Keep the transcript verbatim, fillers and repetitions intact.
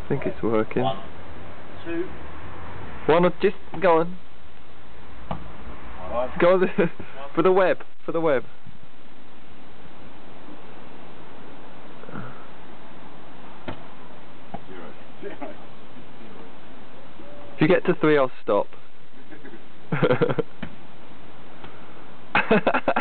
I think it's working. One, two. One, just go on. One. Go on for the web. For the web. Zero. Zero. If you get to three, I'll stop.